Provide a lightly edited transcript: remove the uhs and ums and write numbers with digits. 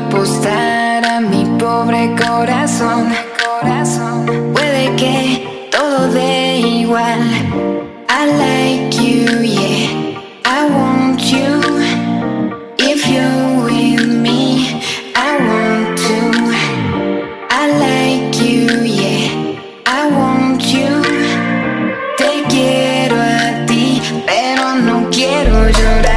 apostar a mi pobre corazón. Puede que todo dé igual. I like you, yeah, I want you. If you're with me, I want to. I like you, yeah, I want you. Te quiero a ti, pero no quiero llorar.